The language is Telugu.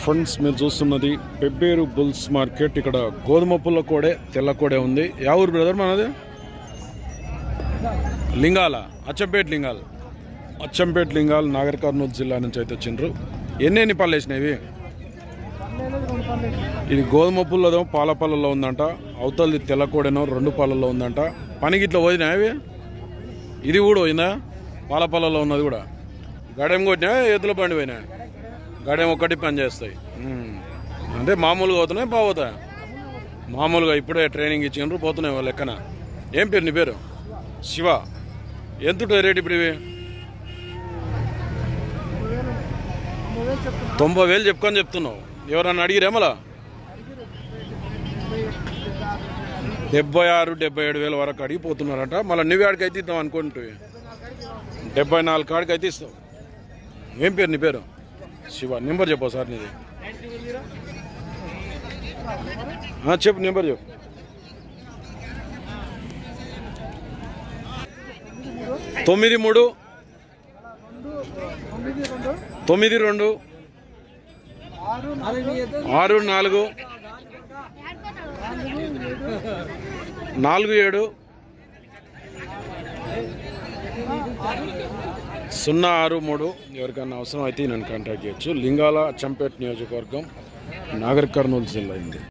ఫ్రెండ్స్ మీరు చూస్తున్నది పెబ్బేరు బుల్స్ మార్కెట్. ఇక్కడ గోధుమ పుల్ల కోడే తెల్ల కోడే ఉంది. యా ఊరు బ్రదర్ మనది? లింగాల, అచ్చంపేట లింగాల్. అచ్చంపేట లింగాల్ నాగర్ కర్నూలు జిల్లా నుంచి అయితే వచ్చిండ్రు. ఎన్ని పళ్ళు వేసినాయి? ఇది గోధుమ పుల్లదో పాల పళ్ళలో ఉందంట. అవతలది తెల్ల కోడేనో 2 పళ్ళలో ఉందంట. పనికి ఇట్లా పోయినా అవి? ఇది కూడా పోయిందా? పాల పళ్ళలో ఉన్నది కూడా. గడెం కొట్టినా ఎద్దుల బండి పోయినా? గడెం ఒక్కటి పని చేస్తాయి. అంటే మామూలుగా పోతున్నాయి, బాగుతాయి మామూలుగా. ఇప్పుడే ట్రైనింగ్ ఇచ్చిండ్రు, పోతున్నాయి వాళ్ళు లెక్కన. ఏం పేరు నీ పేరు? శివ. ఎంత రేట్ ఇప్పుడు ఇవి? 90,000 చెప్పుకొని చెప్తున్నావు. ఎవరన్నా అడిగిరే మళ్ళా? 76,000-77,000 వరకు అడిగిపోతున్నారట. మళ్ళీ నువ్వు ఆడికైతే ఇద్దాం అనుకుంటు 74 కాడికి అయితే ఇస్తావు. ఏం పేరు నీ పేరు? శివ. నెంబర్ చెప్పు సార్ నీది. చెప్పు నెంబర్ చెప్పు. 93 92 64 47 063. ఎవరికైనా అవసరం అయితే నన్ను కాంటాక్ట్ చేయొచ్చు. లింగాల, అచ్చంపేట నియోజకవర్గం, నాగర్ కర్నూలు జిల్లా.